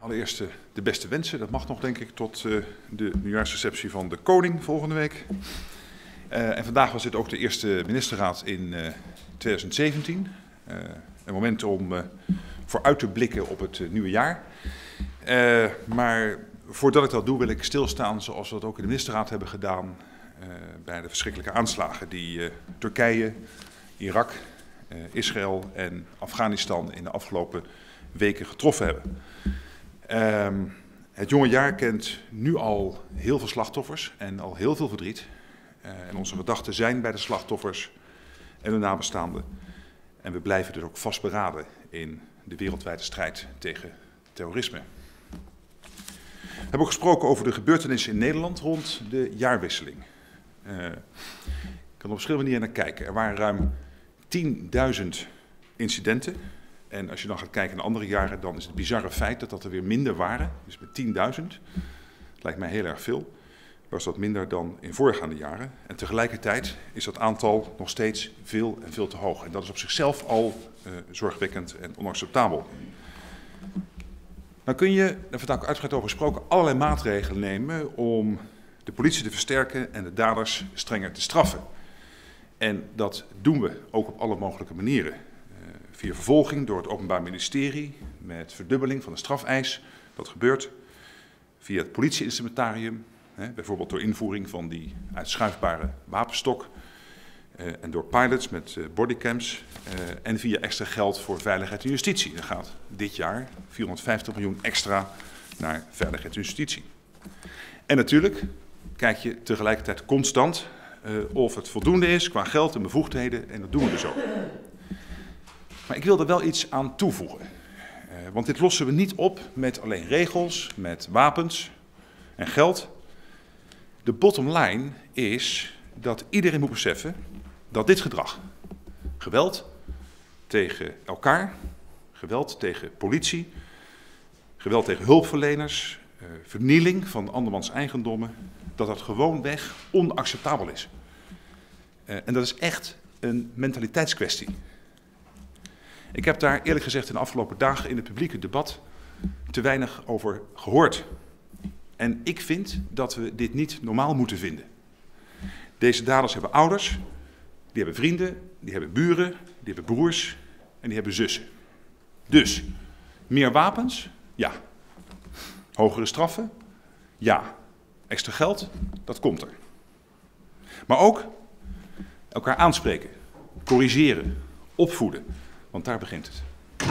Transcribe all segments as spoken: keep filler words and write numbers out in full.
Allereerst uh, de beste wensen, dat mag nog denk ik tot uh, de nieuwjaarsreceptie van de koning volgende week. Uh, en vandaag was dit ook de eerste ministerraad in uh, twintig zeventien. Uh, een moment om uh, vooruit te blikken op het uh, nieuwe jaar. Uh, maar voordat ik dat doe wil ik stilstaan zoals we dat ook in de ministerraad hebben gedaan. Uh, bij de verschrikkelijke aanslagen die uh, Turkije, Irak, uh, Israël en Afghanistan in de afgelopen weken getroffen hebben. Um, het jonge jaar kent nu al heel veel slachtoffers en al heel veel verdriet. Uh, en onze gedachten zijn bij de slachtoffers en hun nabestaanden. En we blijven dus ook vastberaden in de wereldwijde strijd tegen terrorisme. We hebben ook gesproken over de gebeurtenissen in Nederland rond de jaarwisseling. Uh, ik kan op verschillende manieren naar kijken. Er waren ruim tienduizend incidenten. En als je dan gaat kijken naar andere jaren, dan is het bizarre feit dat dat er weer minder waren. Dus met tienduizend, lijkt mij heel erg veel, was dat minder dan in voorgaande jaren. En tegelijkertijd is dat aantal nog steeds veel en veel te hoog. En dat is op zichzelf al uh, zorgwekkend en onacceptabel. Dan kun je, daar hebben we ook uitgebreid over gesproken, allerlei maatregelen nemen om de politie te versterken en de daders strenger te straffen. En dat doen we ook op alle mogelijke manieren. Via vervolging door het Openbaar Ministerie met verdubbeling van de strafeis, dat gebeurt. Via het politieinstrumentarium, hè, bijvoorbeeld door invoering van die uitschuifbare wapenstok. Uh, en door pilots met uh, bodycams. Uh, en via extra geld voor veiligheid en justitie. Er gaat dit jaar vierhonderdvijftig miljoen extra naar veiligheid en justitie. En natuurlijk kijk je tegelijkertijd constant uh, of het voldoende is qua geld en bevoegdheden. En dat doen we dus ook. Maar ik wil er wel iets aan toevoegen. Uh, want dit lossen we niet op met alleen regels, met wapens en geld. De bottom line is dat iedereen moet beseffen dat dit gedrag, geweld tegen elkaar, geweld tegen politie, geweld tegen hulpverleners, uh, vernieling van andermans eigendommen, dat dat gewoonweg onacceptabel is. Uh, en dat is echt een mentaliteitskwestie. Ik heb daar eerlijk gezegd in de afgelopen dagen in het publieke debat te weinig over gehoord. En ik vind dat we dit niet normaal moeten vinden. Deze daders hebben ouders, die hebben vrienden, die hebben buren, die hebben broers en die hebben zussen. Dus, meer wapens? Ja. Hogere straffen? Ja. Extra geld? Dat komt er. Maar ook elkaar aanspreken, corrigeren, opvoeden. Want daar begint het.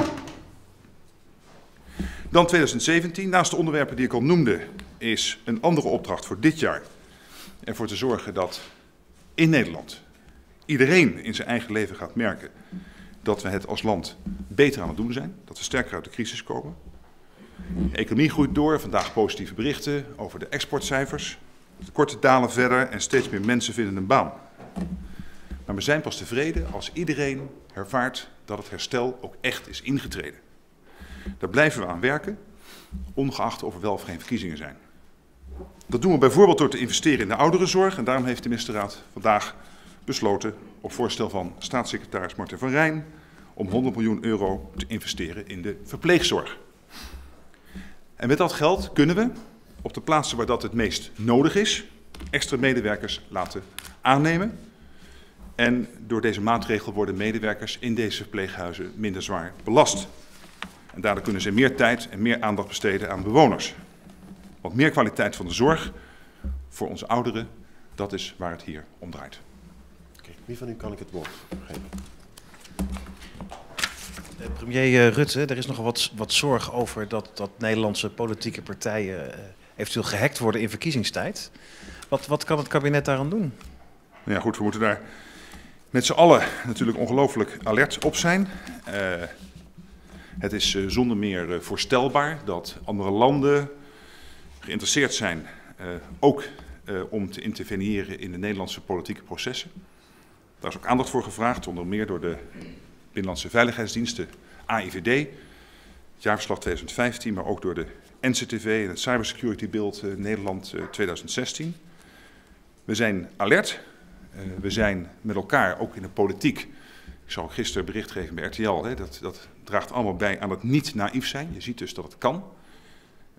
Dan twintig zeventien, naast de onderwerpen die ik al noemde, is een andere opdracht voor dit jaar ervoor te zorgen dat in Nederland iedereen in zijn eigen leven gaat merken dat we het als land beter aan het doen zijn, dat we sterker uit de crisis komen. De economie groeit door, vandaag positieve berichten over de exportcijfers. De tekorten dalen verder en steeds meer mensen vinden een baan. Maar we zijn pas tevreden als iedereen ervaart dat het herstel ook echt is ingetreden. Daar blijven we aan werken, ongeacht of er wel of geen verkiezingen zijn. Dat doen we bijvoorbeeld door te investeren in de ouderenzorg. En daarom heeft de ministerraad vandaag besloten, op voorstel van staatssecretaris Marten van Rijn, om honderd miljoen euro te investeren in de verpleegzorg. En met dat geld kunnen we, op de plaatsen waar dat het meest nodig is, extra medewerkers laten aannemen. En door deze maatregel worden medewerkers in deze verpleeghuizen minder zwaar belast. En daardoor kunnen ze meer tijd en meer aandacht besteden aan bewoners. Want meer kwaliteit van de zorg voor onze ouderen, dat is waar het hier om draait. Okay, wie van u kan ik het woord geven? Uh, premier uh, Rutte, er is nogal wat, wat zorg over dat, dat Nederlandse politieke partijen uh, eventueel gehackt worden in verkiezingstijd. Wat, wat kan het kabinet daaraan doen? Ja goed, we moeten daar met z'n allen natuurlijk ongelooflijk alert op zijn. Uh, het is uh, zonder meer uh, voorstelbaar dat andere landen geïnteresseerd zijn uh, ook uh, om te interveneren in de Nederlandse politieke processen. Daar is ook aandacht voor gevraagd, onder meer door de Binnenlandse Veiligheidsdienst, de A I V D, het jaarverslag twintig vijftien, maar ook door de N C T V en het Cybersecurity Beeld uh, Nederland uh, twintig zestien. We zijn alert. Uh, we zijn met elkaar, ook in de politiek, ik zal gisteren bericht geven bij R T L, hè, dat, dat draagt allemaal bij aan het niet naïef zijn. Je ziet dus dat het kan.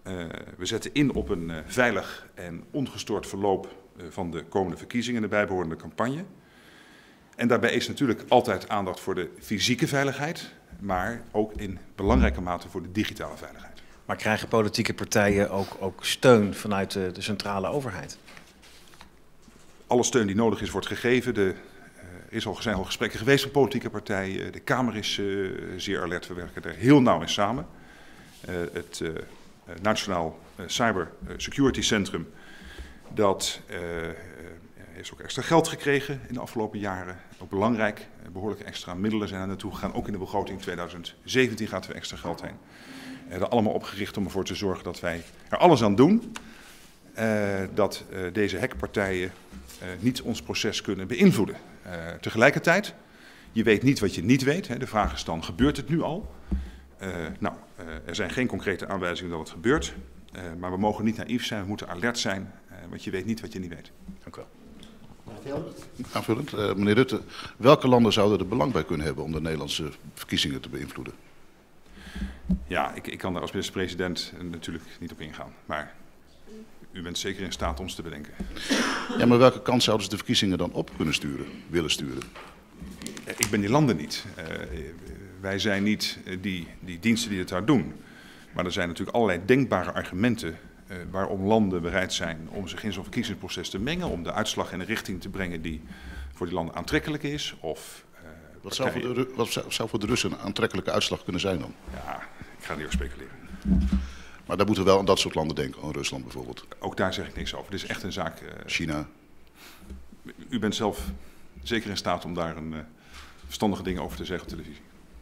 Uh, we zetten in op een uh, veilig en ongestoord verloop uh, van de komende verkiezingen en de bijbehorende campagne. En daarbij is natuurlijk altijd aandacht voor de fysieke veiligheid, maar ook in belangrijke mate voor de digitale veiligheid. Maar krijgen politieke partijen ook, ook steun vanuit de, de centrale overheid? Alle steun die nodig is, wordt gegeven. De, er is al, zijn al gesprekken geweest met politieke partijen. De Kamer is uh, zeer alert. We werken er heel nauw in samen. Uh, het uh, Nationaal uh, Cyber Security Centrum, dat uh, heeft ook extra geld gekregen in de afgelopen jaren. Ook belangrijk, behoorlijke extra middelen zijn er naartoe gegaan. Ook in de begroting tweeduizend zeventien gaat er extra geld heen. Uh, er allemaal opgericht om ervoor te zorgen dat wij er alles aan doen. Uh, dat uh, deze hackpartijen uh, niet ons proces kunnen beïnvloeden. Uh, tegelijkertijd, je weet niet wat je niet weet. Hè. De vraag is dan, gebeurt het nu al? Uh, nou, uh, er zijn geen concrete aanwijzingen dat het gebeurt. Uh, maar we mogen niet naïef zijn, we moeten alert zijn. Uh, want je weet niet wat je niet weet. Dank u wel. Aanvullend, uh, meneer Rutte, welke landen zouden er belang bij kunnen hebben om de Nederlandse verkiezingen te beïnvloeden? Ja, ik, ik kan daar als minister-president natuurlijk niet op ingaan. Maar u bent zeker in staat ons te bedenken. Ja, maar welke kant zouden ze de verkiezingen dan op kunnen sturen, willen sturen? Ik ben die landen niet. Uh, wij zijn niet die, die diensten die het daar doen. Maar er zijn natuurlijk allerlei denkbare argumenten uh, waarom landen bereid zijn om zich in zo'n verkiezingsproces te mengen, om de uitslag in een richting te brengen die voor die landen aantrekkelijk is. Of, uh, wat, zou voor de, wat zou voor de Russen een aantrekkelijke uitslag kunnen zijn dan? Ja, ik ga niet over speculeren. Maar daar moeten we wel aan dat soort landen denken, aan Rusland bijvoorbeeld. Ook daar zeg ik niks over. Dit is echt een zaak. Uh, China. U bent zelf zeker in staat om daar een uh, verstandige dingen over te zeggen op televisie.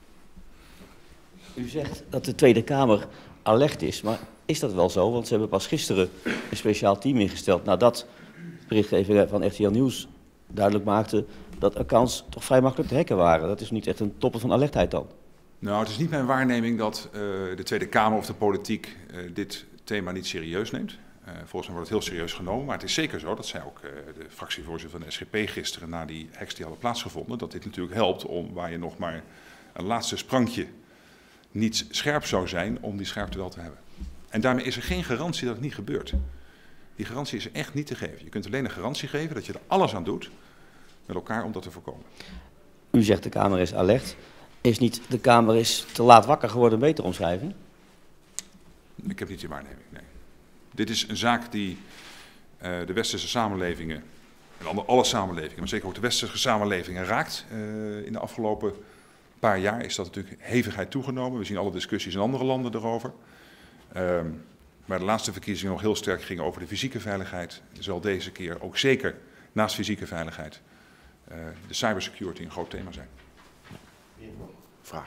U zegt dat de Tweede Kamer alert is, maar is dat wel zo? Want ze hebben pas gisteren een speciaal team ingesteld nadat berichtgeving van R T L Nieuws duidelijk maakte dat accounts toch vrij makkelijk te hacken waren. Dat is niet echt een toppen van alertheid dan. Nou, het is niet mijn waarneming dat uh, de Tweede Kamer of de politiek uh, dit thema niet serieus neemt. Uh, volgens mij wordt het heel serieus genomen, maar het is zeker zo, dat zei ook uh, de fractievoorzitter van de S G P gisteren na die hacks die hadden plaatsgevonden, dat dit natuurlijk helpt om waar je nog maar een laatste sprankje niet scherp zou zijn, om die scherpte wel te hebben. En daarmee is er geen garantie dat het niet gebeurt. Die garantie is er echt niet te geven. Je kunt alleen een garantie geven dat je er alles aan doet met elkaar om dat te voorkomen. U zegt de Kamer is alert. Is niet de Kamer is te laat wakker geworden een betere omschrijving? Ik heb niet die waarneming, nee. Dit is een zaak die uh, de westerse samenlevingen, en alle samenlevingen, maar zeker ook de westerse samenlevingen raakt. Uh, in de afgelopen paar jaar is dat natuurlijk hevigheid toegenomen. We zien alle discussies in andere landen erover. Uh, maar de laatste verkiezingen nog heel sterk gingen over de fysieke veiligheid. Zal deze keer ook zeker naast fysieke veiligheid uh, de cybersecurity een groot thema zijn. Vraag.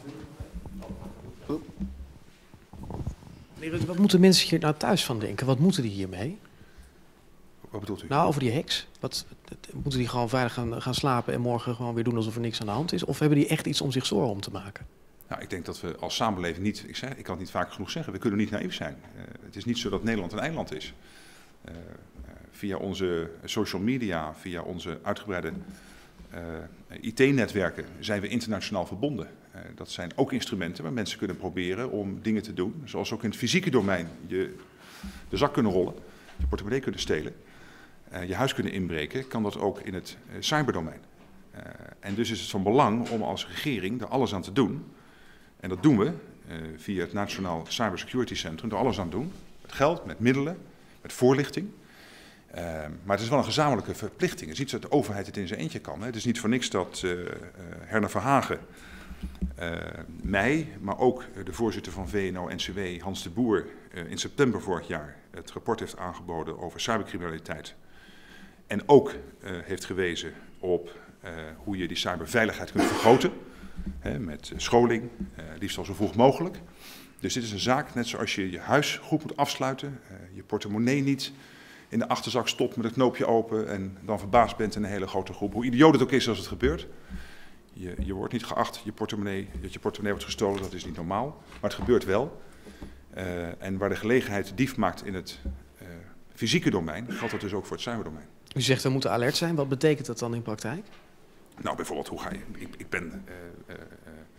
Meneer Rutte, wat moeten mensen hier nou thuis van denken? Wat moeten die hiermee? Wat bedoelt u? Nou, over die hacks. Wat, moeten die gewoon veilig gaan, gaan slapen en morgen gewoon weer doen alsof er niks aan de hand is? Of hebben die echt iets om zich zorgen om te maken? Nou, ik denk dat we als samenleving niet, ik, zeg, ik kan het niet vaak genoeg zeggen, we kunnen niet naïef zijn. Uh, het is niet zo dat Nederland een eiland is. Uh, uh, via onze social media, via onze uitgebreide uh, I T-netwerken zijn we internationaal verbonden. Uh, dat zijn ook instrumenten waar mensen kunnen proberen om dingen te doen, zoals ook in het fysieke domein je de zak kunnen rollen, je portemonnee kunnen stelen, uh, je huis kunnen inbreken, kan dat ook in het uh, cyberdomein. Uh, en dus is het van belang om als regering er alles aan te doen. En dat doen we uh, via het Nationaal Cyber Security Centrum, er alles aan doen. Met geld, met middelen, met voorlichting. Uh, maar het is wel een gezamenlijke verplichting. Het is niet zo dat de overheid het in zijn eentje kan. Hè. Het is niet voor niks dat uh, uh, Herna Verhagen, uh, mij, maar ook de voorzitter van V N O N C W, Hans de Boer, uh, in september vorig jaar het rapport heeft aangeboden over cybercriminaliteit. En ook uh, heeft gewezen op uh, hoe je die cyberveiligheid kunt vergroten. Hè, met scholing, uh, liefst al zo vroeg mogelijk. Dus dit is een zaak, net zoals je je huis goed moet afsluiten, uh, je portemonnee niet in de achterzak stopt met het knoopje open en dan verbaasd bent in een hele grote groep. Hoe idioot het ook is als het gebeurt. Je, je wordt niet geacht je portemonnee, dat je portemonnee wordt gestolen, dat is niet normaal. Maar het gebeurt wel. Uh, en waar de gelegenheid dief maakt in het uh, fysieke domein, geldt dat dus ook voor het cyberdomein. U zegt we moeten alert zijn. Wat betekent dat dan in praktijk? Nou, bijvoorbeeld, hoe ga je... Ik, ik ben uh, uh,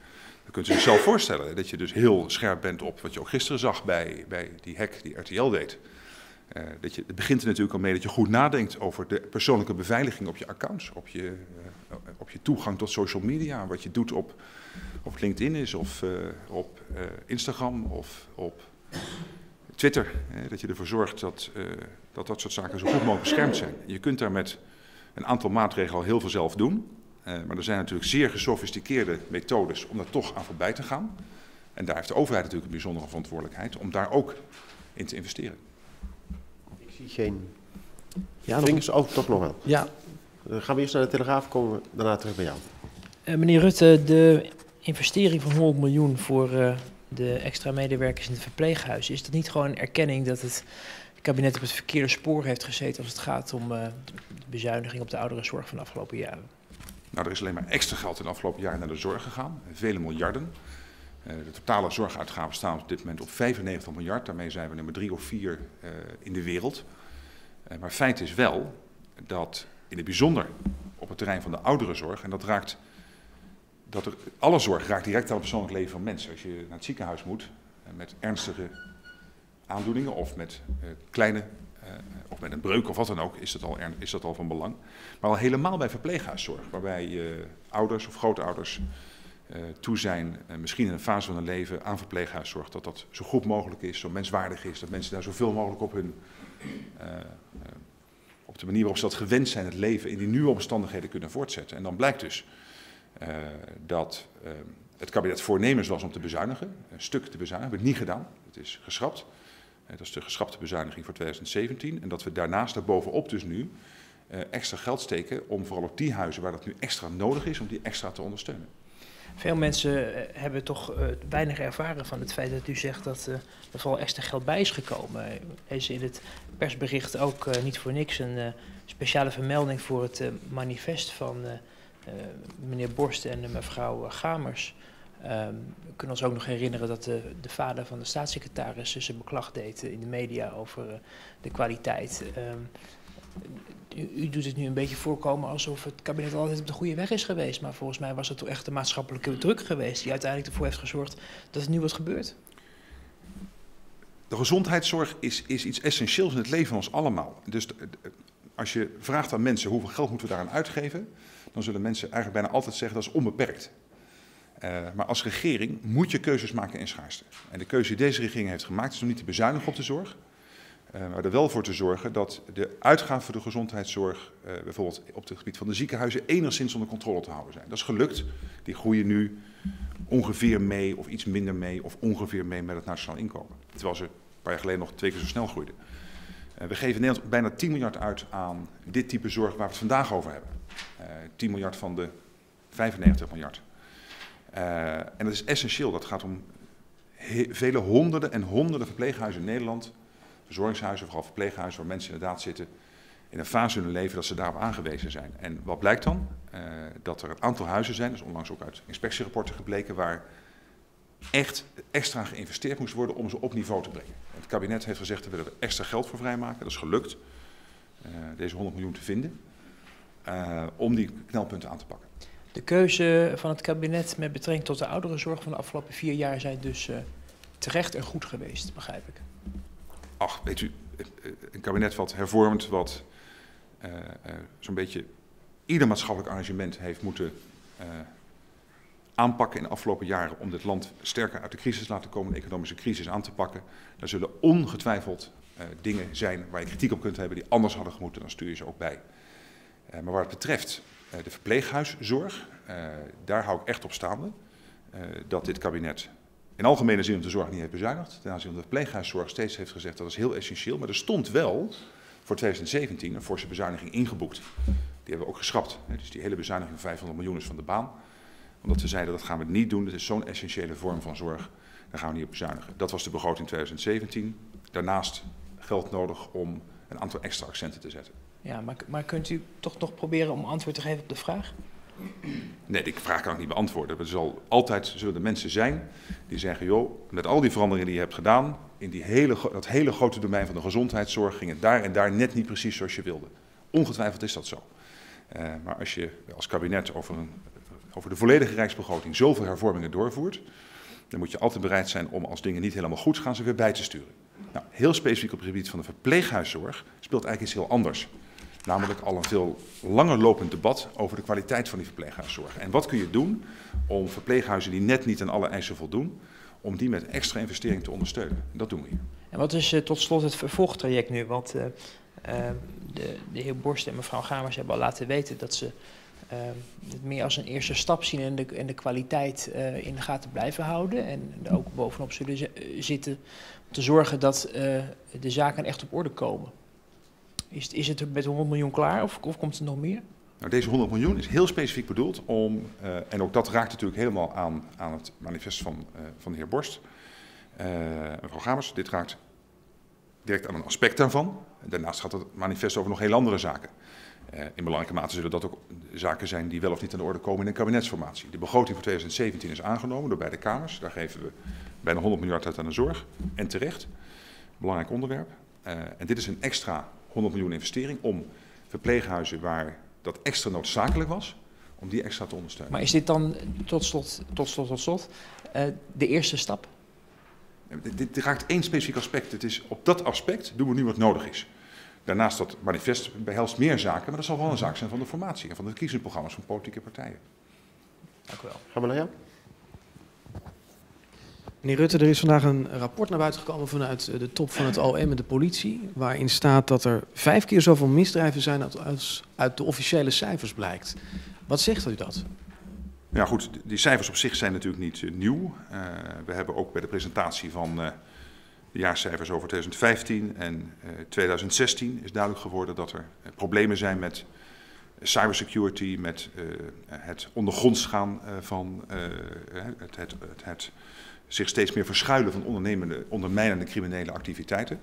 Dan kunt u zich zelf voorstellen dat je dus heel scherp bent op wat je ook gisteren zag bij, bij die hack die R T L deed. Uh, dat je, het begint er natuurlijk al mee dat je goed nadenkt over de persoonlijke beveiliging op je accounts, op je, uh, op je toegang tot social media, wat je doet op, op LinkedIn is of uh, op uh, Instagram of op Twitter. Uh, dat je ervoor zorgt dat, uh, dat dat soort zaken zo goed mogelijk beschermd zijn. Je kunt daar met een aantal maatregelen al heel veel zelf doen, uh, maar er zijn natuurlijk zeer gesofisticeerde methodes om daar toch aan voorbij te gaan. En daar heeft de overheid natuurlijk een bijzondere verantwoordelijkheid om daar ook in te investeren. Ik zie geen Ja, nog vingers. Oh, toch nog wel. Ja, Dan gaan we eerst naar de Telegraaf, komen we daarna terug bij jou. Uh, meneer Rutte, de investering van honderd miljoen voor uh, de extra medewerkers in het verpleeghuis, is dat niet gewoon een erkenning dat het kabinet op het verkeerde spoor heeft gezeten als het gaat om uh, de bezuiniging op de ouderenzorg van de afgelopen jaren? Nou, er is alleen maar extra geld in de afgelopen jaren naar de zorg gegaan, vele miljarden. Uh, de totale zorguitgaven staan op dit moment op vijfennegentig miljard, daarmee zijn we nummer drie of vier uh, in de wereld. Uh, maar feit is wel dat in het bijzonder op het terrein van de ouderenzorg, en dat raakt, dat er, alle zorg raakt direct aan het persoonlijk leven van mensen. Als je naar het ziekenhuis moet uh, met ernstige aandoeningen of met uh, kleine, uh, of met een breuk of wat dan ook, is dat, al, is dat al van belang. Maar al helemaal bij verpleeghuiszorg, waarbij uh, ouders of grootouders uh, toe zijn, uh, misschien in een fase van hun leven, aan verpleeghuiszorg, dat dat zo goed mogelijk is, zo menswaardig is, dat mensen daar zoveel mogelijk op hun, uh, uh, op de manier waarop ze dat gewend zijn, het leven in die nieuwe omstandigheden kunnen voortzetten. En dan blijkt dus uh, dat uh, het kabinet voornemens was om te bezuinigen, een stuk te bezuinigen, hebben we het niet gedaan, het is geschrapt. Dat is de geschrapte bezuiniging voor twintig zeventien. En dat we daarnaast daarbovenop dus nu uh, extra geld steken om vooral op die huizen waar dat nu extra nodig is, om die extra te ondersteunen. Veel mensen uh, hebben toch uh, weinig ervaren van het feit dat u zegt dat uh, er vooral extra geld bij is gekomen. Uh, lees in het persbericht ook uh, niet voor niks een uh, speciale vermelding voor het uh, manifest van uh, uh, meneer Borst en uh, mevrouw Gamers. Um, we kunnen ons ook nog herinneren dat de, de vader van de staatssecretaris zijn beklag deed in de media over uh, de kwaliteit. Um, u, u doet het nu een beetje voorkomen alsof het kabinet altijd op de goede weg is geweest. Maar volgens mij was het toch echt de maatschappelijke druk geweest die uiteindelijk ervoor heeft gezorgd dat het nu wat gebeurt. De gezondheidszorg is, is iets essentieels in het leven van ons allemaal. Dus de, de, als je vraagt aan mensen hoeveel geld moeten we daaraan uitgeven, dan zullen mensen eigenlijk bijna altijd zeggen dat is onbeperkt. Uh, maar als regering moet je keuzes maken in schaarste. En de keuze die deze regering heeft gemaakt is om niet te bezuinigen op de zorg. Uh, maar er wel voor te zorgen dat de uitgaven voor de gezondheidszorg, uh, bijvoorbeeld op het gebied van de ziekenhuizen, enigszins onder controle te houden zijn. Dat is gelukt. Die groeien nu ongeveer mee of iets minder mee of ongeveer mee met het nationaal inkomen. Terwijl ze een paar jaar geleden nog twee keer zo snel groeiden. Uh, we geven in Nederland bijna tien miljard uit aan dit type zorg waar we het vandaag over hebben. Uh, tien miljard van de vijfennegentig miljard. Uh, en dat is essentieel. Dat gaat om vele honderden en honderden verpleeghuizen in Nederland. Verzorgingshuizen, vooral verpleeghuizen, waar mensen inderdaad zitten in een fase in hun leven dat ze daarop aangewezen zijn. En wat blijkt dan? Uh, dat er een aantal huizen zijn, dat is onlangs ook uit inspectierapporten gebleken, waar echt extra geïnvesteerd moest worden om ze op niveau te brengen. Het kabinet heeft gezegd, we willen er extra geld voor vrijmaken. Dat is gelukt, uh, deze honderd miljoen te vinden, uh, om die knelpunten aan te pakken. De keuze van het kabinet met betrekking tot de ouderenzorg van de afgelopen vier jaar zijn dus uh, terecht en goed geweest, begrijp ik. Ach, weet u, een kabinet wat hervormt, wat uh, uh, zo'n beetje ieder maatschappelijk arrangement heeft moeten uh, aanpakken in de afgelopen jaren om dit land sterker uit de crisis te laten komen, de economische crisis aan te pakken. Daar zullen ongetwijfeld uh, dingen zijn waar je kritiek op kunt hebben die anders hadden gemoeten, dan stuur je ze ook bij. Uh, maar wat het betreft uh, de verpleeghuiszorg, uh, daar hou ik echt op staande uh, dat dit kabinet in algemene zin op de zorg niet heeft bezuinigd. Ten aanzien van de verpleeghuiszorg steeds heeft gezegd dat is heel essentieel. Maar er stond wel voor twintig zeventien een forse bezuiniging ingeboekt. Die hebben we ook geschrapt. Dus die hele bezuiniging van vijfhonderd miljoen is van de baan. Omdat we zeiden dat gaan we niet doen. Dat is zo'n essentiële vorm van zorg. Daar gaan we niet op bezuinigen. Dat was de begroting twintig zeventien. Daarnaast geld nodig om een aantal extra accenten te zetten. Ja, maar, maar kunt u toch nog proberen om antwoord te geven op de vraag? Nee, die vraag kan ik niet beantwoorden. Er zal altijd zullen er mensen zijn die zeggen, joh, met al die veranderingen die je hebt gedaan, in die hele, dat hele grote domein van de gezondheidszorg ging het daar en daar net niet precies zoals je wilde. Ongetwijfeld is dat zo. Uh, maar als je als kabinet over een over de volledige rijksbegroting zoveel hervormingen doorvoert, dan moet je altijd bereid zijn om als dingen niet helemaal goed gaan, ze weer bij te sturen. Nou, heel specifiek op het gebied van de verpleeghuiszorg speelt eigenlijk iets heel anders. Namelijk al een veel langer lopend debat over de kwaliteit van die verpleeghuiszorg. En wat kun je doen om verpleeghuizen die net niet aan alle eisen voldoen, om die met extra investering te ondersteunen. Dat doen we hier. En wat is uh, tot slot het vervolgtraject nu? Want uh, uh, de, de heer Borst en mevrouw Gamers hebben al laten weten dat ze uh, het meer als een eerste stap zien en de, en de kwaliteit uh, in de gaten blijven houden. En er ook bovenop zullen z- zitten om te zorgen dat uh, de zaken echt op orde komen. Is, is het er met honderd miljoen klaar of, of komt er nog meer? Nou, deze honderd miljoen is heel specifiek bedoeld om, uh, en ook dat raakt natuurlijk helemaal aan, aan het manifest van, uh, van de heer Borst. Uh, mevrouw Gamers, dit raakt direct aan een aspect daarvan. Daarnaast gaat het manifest over nog heel andere zaken. Uh, in belangrijke mate zullen dat ook zaken zijn die wel of niet aan de orde komen in een kabinetsformatie. De begroting voor twintig zeventien is aangenomen door beide kamers. Daar geven we bijna honderd miljard uit aan de zorg. En terecht. Belangrijk onderwerp. Uh, en dit is een extra honderd miljoen investering om verpleeghuizen waar dat extra noodzakelijk was, om die extra te ondersteunen. Maar is dit dan tot slot, tot slot, tot slot uh, de eerste stap? Dit, dit raakt één specifiek aspect. Het is, op dat aspect doen we nu wat nodig is. Daarnaast dat manifest behelst meer zaken, maar dat zal wel een zaak zijn van de formatie en van de verkiezingsprogramma's van politieke partijen. Dank u wel. Gaan we naar jou? Meneer Rutte, er is vandaag een rapport naar buiten gekomen vanuit de top van het O M en de politie, waarin staat dat er vijf keer zoveel misdrijven zijn als uit de officiële cijfers blijkt. Wat zegt u dat? Ja goed, die cijfers op zich zijn natuurlijk niet uh, nieuw. Uh, we hebben ook bij de presentatie van uh, de jaarcijfers over twintig vijftien en uh, twintig zestien is duidelijk geworden dat er uh, problemen zijn met cybersecurity, met uh, het ondergronds gaan uh, van uh, het, het, het, het zich steeds meer verschuilen van ondernemende, ondermijnende criminele activiteiten.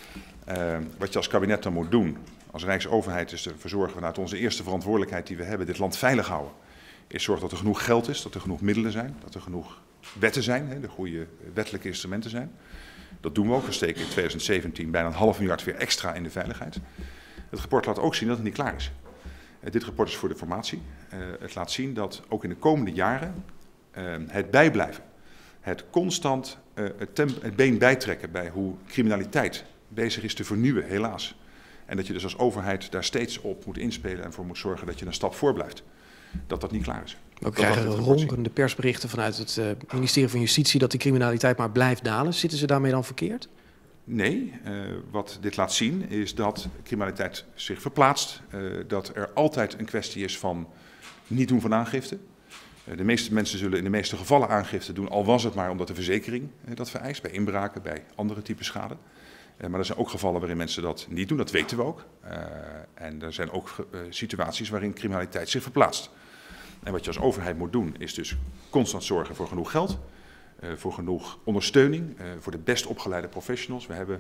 Uh, wat je als kabinet dan moet doen, als Rijksoverheid, is ervoor zorgen vanuit onze eerste verantwoordelijkheid die we hebben, dit land veilig houden. Is zorgen dat er genoeg geld is, dat er genoeg middelen zijn, dat er genoeg wetten zijn, hè, de goede wettelijke instrumenten zijn. Dat doen we ook. We steken in twintig zeventien bijna een half miljard weer extra in de veiligheid. Het rapport laat ook zien dat het niet klaar is. Uh, dit rapport is voor de formatie. Uh, het laat zien dat ook in de komende jaren uh, het bijblijven, het constant uh, het, temp- het been bijtrekken bij hoe criminaliteit bezig is te vernieuwen, helaas. En dat je dus als overheid daar steeds op moet inspelen en voor moet zorgen dat je een stap voor blijft. Dat dat niet klaar is. We krijgen ronkende persberichten vanuit het uh, ministerie van Justitie dat die criminaliteit maar blijft dalen. Zitten ze daarmee dan verkeerd? Nee, uh, wat dit laat zien is dat criminaliteit zich verplaatst. Uh, dat er altijd een kwestie is van niet doen van aangifte. Uh, de meeste mensen zullen in de meeste gevallen aangifte doen, al was het maar omdat de verzekering uh, dat vereist, bij inbraken, bij andere typen schade. Uh, maar er zijn ook gevallen waarin mensen dat niet doen, dat weten we ook. Uh, en er zijn ook uh, situaties waarin criminaliteit zich verplaatst. En wat je als overheid moet doen, is dus constant zorgen voor genoeg geld, uh, voor genoeg ondersteuning, uh, voor de best opgeleide professionals. We hebben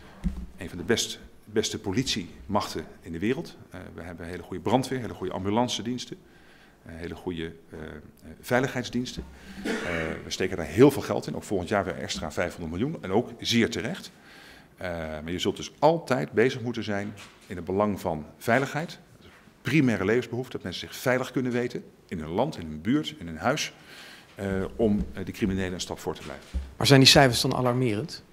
een van de best, beste politiemachten in de wereld. Uh, we hebben hele goede brandweer, hele goede ambulancediensten, uh, hele goede uh, veiligheidsdiensten. Uh, we steken daar heel veel geld in, ook volgend jaar weer extra vijfhonderd miljoen en ook zeer terecht. Uh, maar je zult dus altijd bezig moeten zijn in het belang van veiligheid. Primaire levensbehoefte, dat mensen zich veilig kunnen weten in hun land, in hun buurt, in hun huis, uh, om uh, de criminelen een stap voor te blijven. Maar zijn die cijfers dan alarmerend?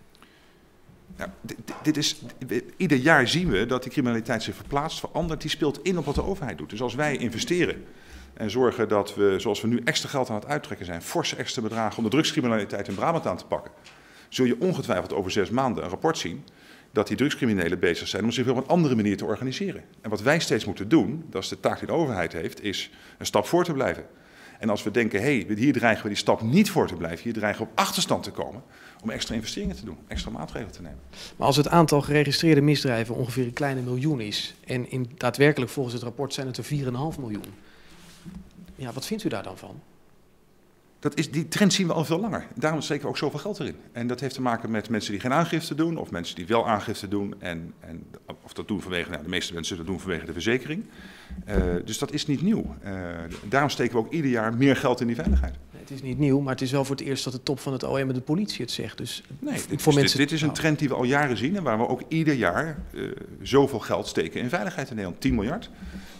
Ja, dit, dit is, ieder jaar zien we dat die criminaliteit zich verplaatst, verandert, die speelt in op wat de overheid doet. Dus als wij investeren en zorgen dat we, zoals we nu extra geld aan het uittrekken zijn, forse extra bedragen om de drugscriminaliteit in Brabant aan te pakken, zul je ongetwijfeld over zes maanden een rapport zien dat die drugscriminelen bezig zijn om zich weer op een andere manier te organiseren. En wat wij steeds moeten doen, dat is de taak die de overheid heeft, is een stap voor te blijven. En als we denken, hé, hey, hier dreigen we die stap niet voor te blijven, hier dreigen we op achterstand te komen, om extra investeringen te doen, extra maatregelen te nemen. Maar als het aantal geregistreerde misdrijven ongeveer een kleine miljoen is, en in, daadwerkelijk volgens het rapport zijn het er vier komma vijf miljoen. Ja, wat vindt u daar dan van? Dat is, die trend zien we al veel langer. Daarom steken we ook zoveel geld erin. En dat heeft te maken met mensen die geen aangifte doen, of mensen die wel aangifte doen. En, en, of dat doen vanwege, nou, de meeste mensen dat doen vanwege de verzekering. Uh, dus dat is niet nieuw. Uh, daarom steken we ook ieder jaar meer geld in die veiligheid. Nee, het is niet nieuw, maar het is wel voor het eerst dat de top van het O M en de politie het zegt. Dus nee, dit, voor is, mensen... dit, dit is een trend die we al jaren zien en waar we ook ieder jaar uh, zoveel geld steken in veiligheid in Nederland. tien miljard.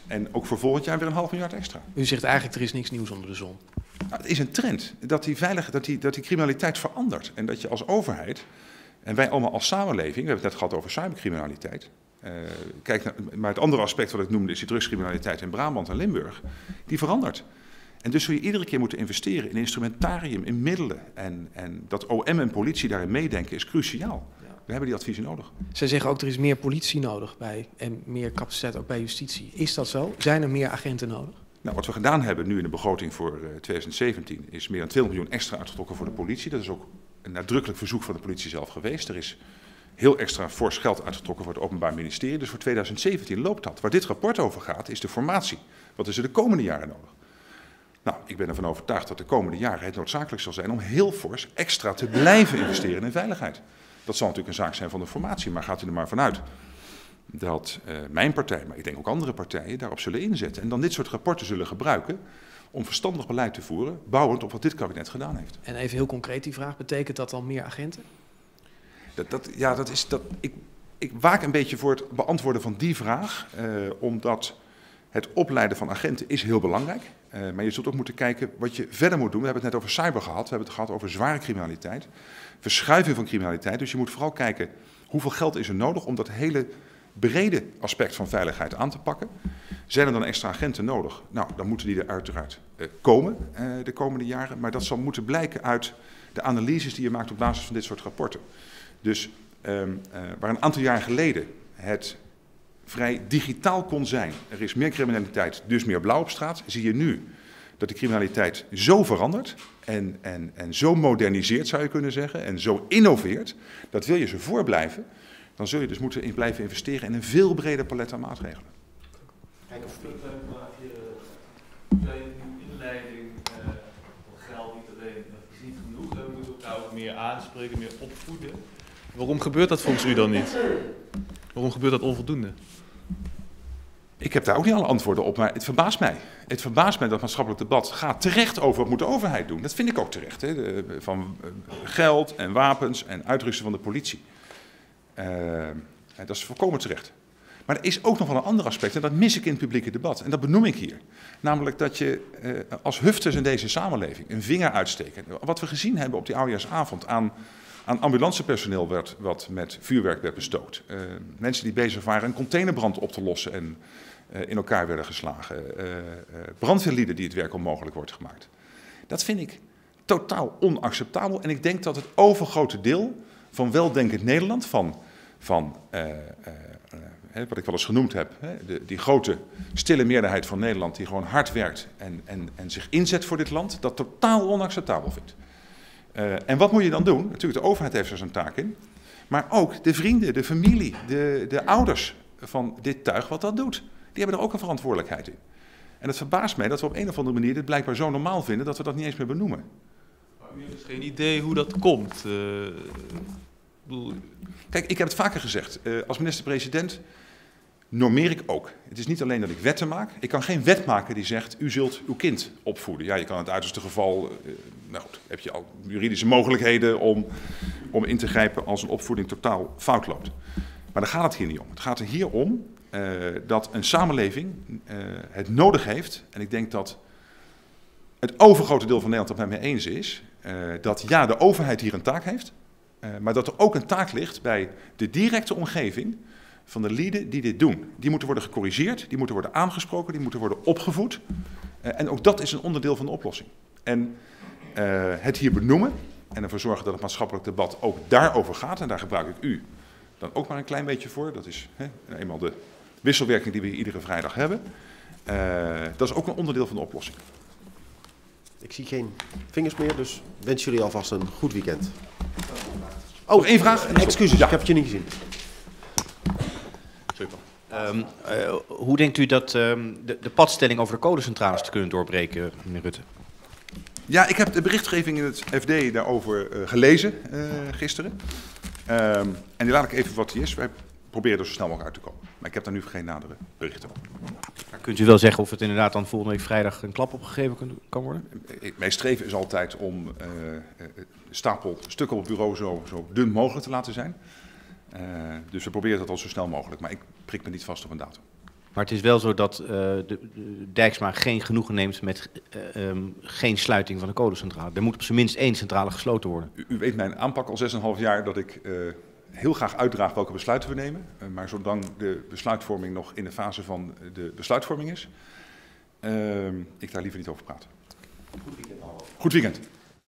En ook voor volgend jaar weer een half miljard extra. U zegt eigenlijk, er is niks nieuws onder de zon. Nou, het is een trend dat die, veilig, dat, die, dat die criminaliteit verandert. En dat je als overheid, en wij allemaal als samenleving, we hebben het net gehad over cybercriminaliteit. Uh, kijk naar, maar het andere aspect wat ik noemde is die drugscriminaliteit in Brabant en Limburg. Die verandert. En dus zul je iedere keer moeten investeren in instrumentarium, in middelen. En, en dat O M en politie daarin meedenken is cruciaal. We hebben die adviezen nodig. Zij zeggen ook, er is meer politie nodig bij, en meer capaciteit ook bij justitie. Is dat zo? Zijn er meer agenten nodig? Nou, wat we gedaan hebben nu in de begroting voor uh, twintig zeventien is meer dan tweehonderd miljoen extra uitgetrokken voor de politie. Dat is ook een nadrukkelijk verzoek van de politie zelf geweest. Er is heel extra fors geld uitgetrokken voor het Openbaar Ministerie. Dus voor twintig zeventien loopt dat. Waar dit rapport over gaat is de formatie. Wat is er de komende jaren nodig? Nou, ik ben ervan overtuigd dat de komende jaren het noodzakelijk zal zijn om heel fors extra te blijven investeren in veiligheid. Dat zal natuurlijk een zaak zijn van de formatie, maar gaat u er maar vanuit dat uh, mijn partij, maar ik denk ook andere partijen, daarop zullen inzetten. En dan dit soort rapporten zullen gebruiken om verstandig beleid te voeren, bouwend op wat dit kabinet gedaan heeft. En even heel concreet die vraag, betekent dat dan meer agenten? Dat, dat, ja, dat is, dat, ik, ik waak een beetje voor het beantwoorden van die vraag, uh, omdat het opleiden van agenten is heel belangrijk. Uh, maar je zult ook moeten kijken wat je verder moet doen. We hebben het net over cyber gehad, we hebben het gehad over zware criminaliteit, verschuiving van criminaliteit. Dus je moet vooral kijken hoeveel geld is er nodig om dat hele brede aspect van veiligheid aan te pakken. Zijn er dan extra agenten nodig? Nou, dan moeten die er uiteraard uh, komen uh, de komende jaren. Maar dat zal moeten blijken uit de analyses die je maakt op basis van dit soort rapporten. Dus um, uh, waar een aantal jaar geleden het vrij digitaal kon zijn, er is meer criminaliteit, dus meer blauw op straat, zie je nu dat de criminaliteit zo verandert en, en, en zo moderniseert, zou je kunnen zeggen, en zo innoveert, dat wil je ze voorblijven, dan zul je dus moeten in blijven investeren in een veel breder palet aan maatregelen. Kijk of je inleiding uh, van geld niet alleen is niet genoeg, we moeten elkaar ook meer aanspreken, meer opvoeden. Waarom gebeurt dat volgens u dan niet? Waarom gebeurt dat onvoldoende? Ik heb daar ook niet alle antwoorden op, maar het verbaast mij. Het verbaast mij dat het maatschappelijk debat gaat terecht over wat moet de overheid doen. Dat vind ik ook terecht, hè? De, van geld en wapens en uitrusten van de politie. Uh, dat is volkomen terecht. Maar er is ook nog wel een ander aspect en dat mis ik in het publieke debat. En dat benoem ik hier. Namelijk dat je uh, als hufters in deze samenleving een vinger uitsteken. Wat we gezien hebben op die oudejaarsavond aan, aan ambulancepersoneel werd, wat met vuurwerk werd bestookt. Uh, mensen die bezig waren een containerbrand op te lossen en uh, in elkaar werden geslagen. Uh, uh, brandweerlieden die het werk onmogelijk wordt gemaakt. Dat vind ik totaal onacceptabel. En ik denk dat het overgrote deel van weldenkend Nederland, van, van uh, uh, uh, wat ik wel eens genoemd heb, hè, de, die grote stille meerderheid van Nederland die gewoon hard werkt en, en, en zich inzet voor dit land, dat totaal onacceptabel vindt. Uh, en wat moet je dan doen? Natuurlijk, de overheid heeft er zijn taak in, maar ook de vrienden, de familie, de, de ouders van dit tuig wat dat doet. Die hebben er ook een verantwoordelijkheid in. En het verbaast mij dat we op een of andere manier dit blijkbaar zo normaal vinden dat we dat niet eens meer benoemen. U heeft dus geen idee hoe dat komt. Uh, bedoel... Kijk, ik heb het vaker gezegd. Uh, als minister-president normeer ik ook. Het is niet alleen dat ik wetten maak. Ik kan geen wet maken die zegt, u zult uw kind opvoeden. Ja, je kan in het uiterste geval, uh, nou goed, heb je al juridische mogelijkheden om, om in te grijpen als een opvoeding totaal fout loopt. Maar daar gaat het hier niet om. Het gaat er hier om uh, dat een samenleving uh, het nodig heeft. En ik denk dat het overgrote deel van Nederland het met mij eens is. Uh, dat ja, de overheid hier een taak heeft. Uh, maar dat er ook een taak ligt bij de directe omgeving van de lieden die dit doen. Die moeten worden gecorrigeerd, die moeten worden aangesproken, die moeten worden opgevoed. Uh, en ook dat is een onderdeel van de oplossing. En uh, het hier benoemen en ervoor zorgen dat het maatschappelijk debat ook daarover gaat. En daar gebruik ik u dan ook maar een klein beetje voor. Dat is hè, eenmaal de wisselwerking die we hier iedere vrijdag hebben. Uh, dat is ook een onderdeel van de oplossing. Ik zie geen vingers meer, dus wens jullie alvast een goed weekend. Oh, één vraag. Excuses, ja. Ik heb het je niet gezien. Super. Um, uh, hoe denkt u dat um, de, de padstelling over de codecentrales te kunnen doorbreken, meneer Rutte? Ja, ik heb de berichtgeving in het F D daarover uh, gelezen uh, gisteren. Um, en die laat ik even wat die is. Wij proberen er zo snel mogelijk uit te komen. Maar ik heb daar nu geen nadere berichten over. Kunt u wel zeggen of het inderdaad dan volgende week vrijdag een klap opgegeven kan worden? Mijn streven is altijd om uh, de stapel stukken op het bureau zo, zo dun mogelijk te laten zijn. Uh, dus we proberen dat al zo snel mogelijk. Maar ik prik me niet vast op een datum. Maar het is wel zo dat uh, de, de Dijksma geen genoegen neemt met uh, um, geen sluiting van de kolencentrale. Er moet op zijn minst één centrale gesloten worden. U, u weet mijn aanpak al zes en een half jaar dat ik uh, heel graag uitdraag welke besluiten we nemen. Uh, maar zolang de besluitvorming nog in de fase van de besluitvorming is, uh, ik daar liever niet over praten. Goed weekend. Goed weekend.